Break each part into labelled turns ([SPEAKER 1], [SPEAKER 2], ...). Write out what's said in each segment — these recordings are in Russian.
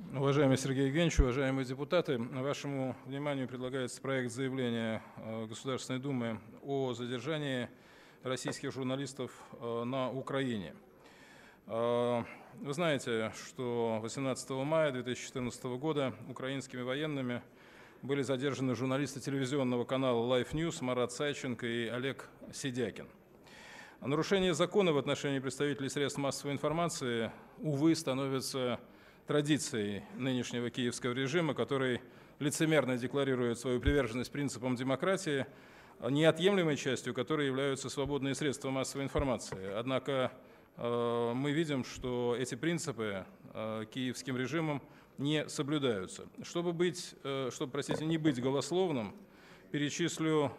[SPEAKER 1] Уважаемый Сергей Евгеньевич, уважаемые депутаты, вашему вниманию предлагается проект заявления Государственной Думы о задержании российских журналистов на Украине. Вы знаете, что 18 мая 2014 года украинскими военными были задержаны журналисты телевизионного канала Life News Марат Сайченко и Олег Сидякин. Нарушение закона в отношении представителей средств массовой информации, увы, становится традицией нынешнего киевского режима, который лицемерно декларирует свою приверженность принципам демократии, неотъемлемой частью которой являются свободные средства массовой информации. Однако мы видим, что эти принципы киевским режимом не соблюдаются. Чтобы не быть голословным, перечислю,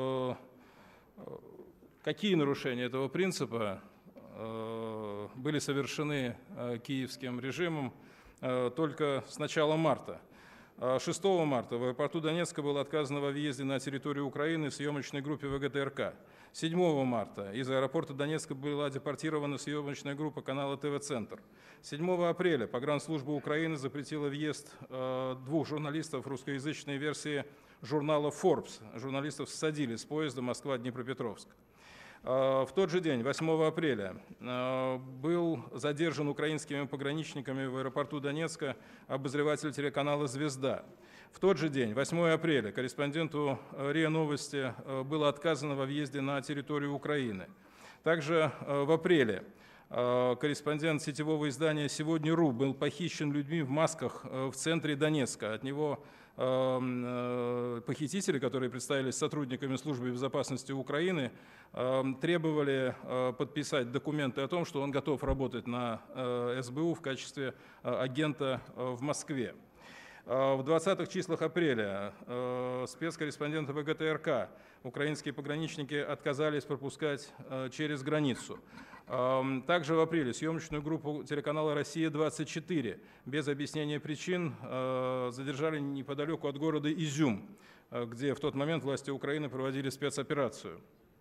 [SPEAKER 1] какие нарушения этого принципа были совершены киевским режимом только с начала марта. 6 марта в аэропорту Донецка было отказано во въезде на территорию Украины съемочной группе ВГТРК. 7 марта из аэропорта Донецка была депортирована съемочная группа канала ТВ-Центр. 7 апреля погранслужба Украины запретила въезд двух журналистов русскоязычной версии журнала Forbes. Журналистов ссадили с поезда Москва-Днепропетровск. В тот же день, 8 апреля, был задержан украинскими пограничниками в аэропорту Донецка обозреватель телеканала «Звезда». В тот же день, 8 апреля, корреспонденту РИА Новости было отказано во въезде на территорию Украины. Также в апреле корреспондент сетевого издания «Сегодня.ру» был похищен людьми в масках в центре Донецка. От него похитители, которые представились сотрудниками службы безопасности Украины, требовали подписать документы о том, что он готов работать на СБУ в качестве агента в Москве. В 20-х числах апреля спецкорреспондента ВГТРК украинские пограничники отказались пропускать через границу. Также в апреле съемочную группу телеканала «Россия-24» без объяснения причин задержали неподалеку от города Изюм, где в тот момент власти Украины проводили спецоперацию.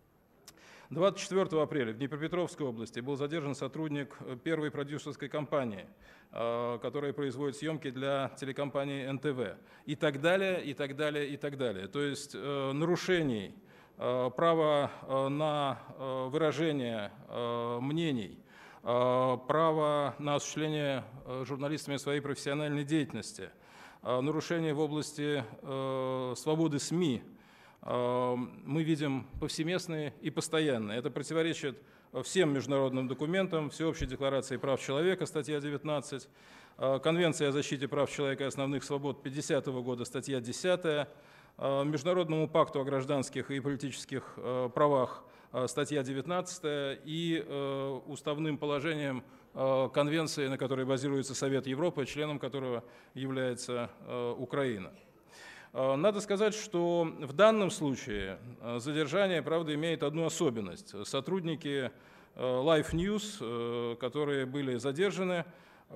[SPEAKER 1] 24 апреля в Днепропетровской области был задержан сотрудник первой продюсерской компании, которая производит съемки для телекомпании НТВ. И так далее, и так далее, и так далее. То есть нарушений права на выражение мнений, право на осуществление журналистами своей профессиональной деятельности, нарушения в области свободы СМИ мы видим повсеместные и постоянные. Это противоречит всем международным документам, Всеобщей декларации прав человека, статья 19, Конвенции о защите прав человека и основных свобод 50 года, статья 10, Международному пакту о гражданских и политических правах, статья 19, и уставным положением Конвенции, на которой базируется Совет Европы, членом которого является Украина. Надо сказать, что в данном случае задержание, правда, имеет одну особенность. Сотрудники Life News, которые были задержаны,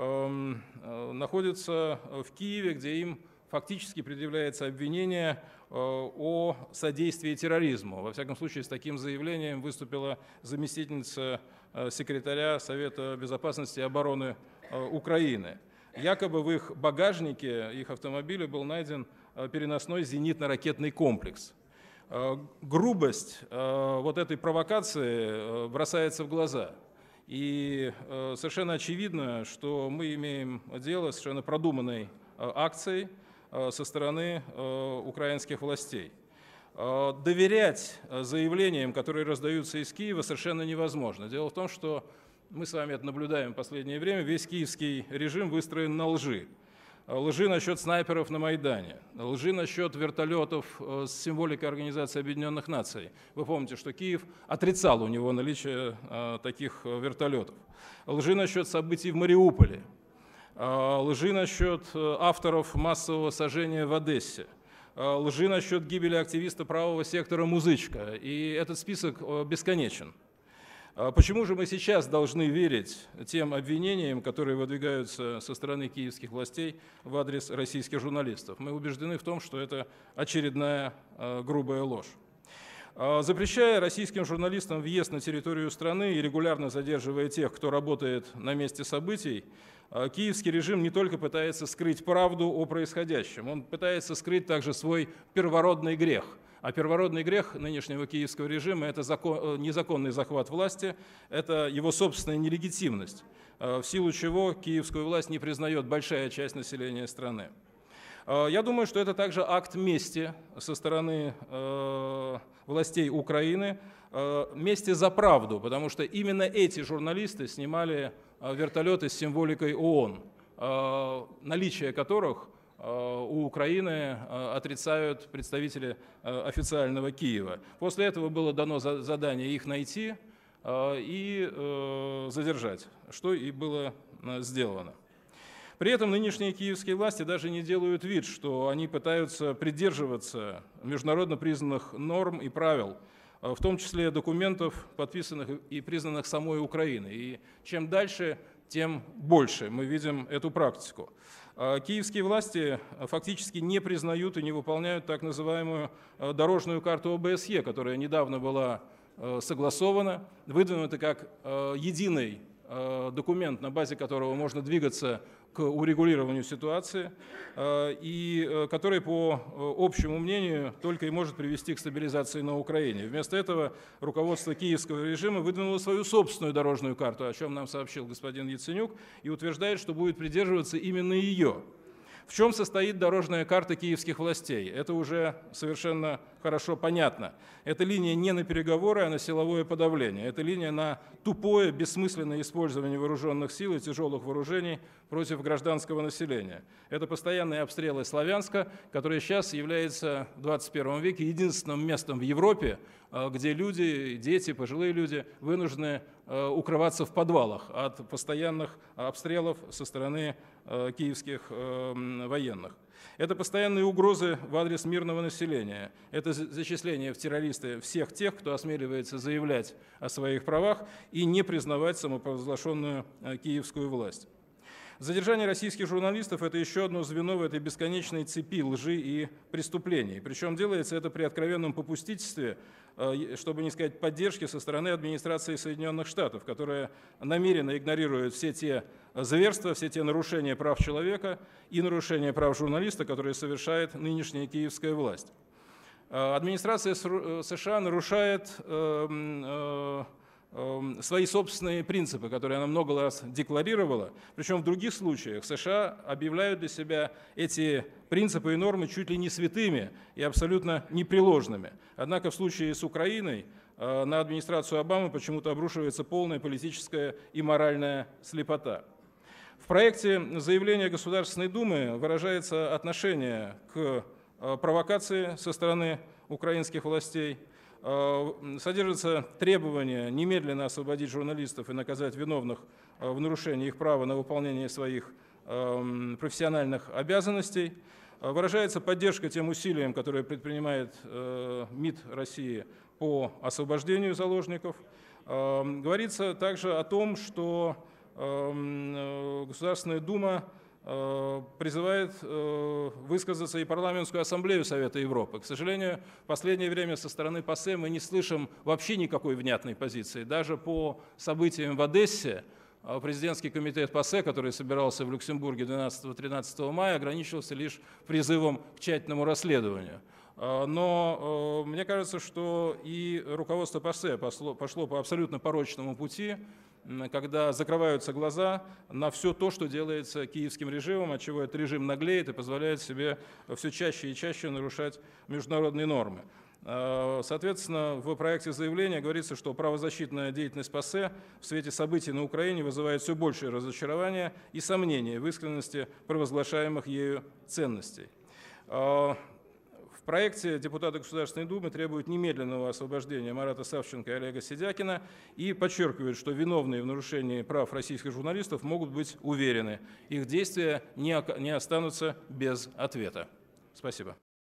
[SPEAKER 1] находятся в Киеве, где им фактически предъявляется обвинение о содействии терроризму. Во всяком случае, с таким заявлением выступила заместительница секретаря Совета безопасности и обороны Украины. Якобы в их багажнике, их автомобиля был найден переносной зенитно-ракетный комплекс. Грубость вот этой провокации бросается в глаза. И совершенно очевидно, что мы имеем дело с совершенно продуманной акцией со стороны украинских властей. Доверять заявлениям, которые раздаются из Киева, совершенно невозможно. Дело в том, что мы с вами это наблюдаем в последнее время. Весь киевский режим выстроен на лжи. Лжи насчет снайперов на Майдане, лжи насчет вертолетов с символикой Организации Объединенных Наций. Вы помните, что Киев отрицал у него наличие таких вертолетов. Лжи насчет событий в Мариуполе, лжи насчет авторов массового сожжения в Одессе, лжи насчет гибели активиста правого сектора Музычка. И этот список бесконечен. Почему же мы сейчас должны верить тем обвинениям, которые выдвигаются со стороны киевских властей в адрес российских журналистов? Мы убеждены в том, что это очередная грубая ложь. Запрещая российским журналистам въезд на территорию страны и регулярно задерживая тех, кто работает на месте событий, Киевский режим не только пытается скрыть правду о происходящем, он пытается скрыть также свой первородный грех. А первородный грех нынешнего киевского режима – это незаконный захват власти, это его собственная нелегитимность, в силу чего киевскую власть не признает большая часть населения страны. Я думаю, что это также акт мести со стороны властей Украины, мести за правду, потому что именно эти журналисты снимали вертолеты с символикой ООН, наличие которых у Украины отрицают представители официального Киева. После этого было дано задание их найти и задержать, что и было сделано. При этом нынешние киевские власти даже не делают вид, что они пытаются придерживаться международно признанных норм и правил, в том числе документов, подписанных и признанных самой Украиной. И чем дальше, тем больше мы видим эту практику. Киевские власти фактически не признают и не выполняют так называемую дорожную карту ОБСЕ, которая недавно была согласована, выдвинута как единый документ, на базе которого можно двигаться к урегулированию ситуации, и который, по общему мнению, только и может привести к стабилизации на Украине. Вместо этого руководство киевского режима выдвинуло свою собственную дорожную карту, о чем нам сообщил господин Яценюк, и утверждает, что будет придерживаться именно ее. В чем состоит дорожная карта киевских властей? Это уже совершенно хорошо понятно. Это линия не на переговоры, а на силовое подавление. Это линия на тупое, бессмысленное использование вооруженных сил и тяжелых вооружений против гражданского населения. Это постоянные обстрелы Славянска, которые сейчас являются в 21 веке единственным местом в Европе, где люди, дети, пожилые люди вынуждены укрываться в подвалах от постоянных обстрелов со стороны киевских военных. Это постоянные угрозы в адрес мирного населения. Это зачисление в террористы всех тех, кто осмеливается заявлять о своих правах и не признавать самопровозглашенную киевскую власть. Задержание российских журналистов – это еще одно звено в этой бесконечной цепи лжи и преступлений. Причем делается это при откровенном попустительстве, чтобы не сказать поддержке со стороны администрации Соединенных Штатов, которая намеренно игнорирует все те зверства, все те нарушения прав человека и нарушения прав журналиста, которые совершает нынешняя киевская власть. Администрация США нарушает свои собственные принципы, которые она много раз декларировала. Причем в других случаях США объявляют для себя эти принципы и нормы чуть ли не святыми и абсолютно непреложными. Однако в случае с Украиной на администрацию Обамы почему-то обрушивается полная политическая и моральная слепота. В проекте заявления Государственной Думы выражается отношение к провокации со стороны украинских властей. Содержится требование немедленно освободить журналистов и наказать виновных в нарушении их права на выполнение своих профессиональных обязанностей. Выражается поддержка тем усилиям, которые предпринимает МИД России по освобождению заложников. Говорится также о том, что Государственная Дума призывает высказаться и Парламентскую ассамблею Совета Европы. К сожалению, в последнее время со стороны ПАСЕ мы не слышим вообще никакой внятной позиции. Даже по событиям в Одессе президентский комитет ПАСЕ, который собирался в Люксембурге 12-13 мая, ограничился лишь призывом к тщательному расследованию. Но мне кажется, что и руководство ПАСЕ пошло по абсолютно порочному пути, когда закрываются глаза на все то, что делается киевским режимом, отчего этот режим наглеет и позволяет себе все чаще и чаще нарушать международные нормы. Соответственно, в проекте заявления говорится, что правозащитная деятельность ПАСЕ в свете событий на Украине вызывает все большее разочарование и сомнения в искренности провозглашаемых ею ценностей. В проекте депутаты Государственной Думы требуют немедленного освобождения Марата Савченко и Олега Сидякина и подчеркивают, что виновные в нарушении прав российских журналистов могут быть уверены, их действия не останутся без ответа. Спасибо.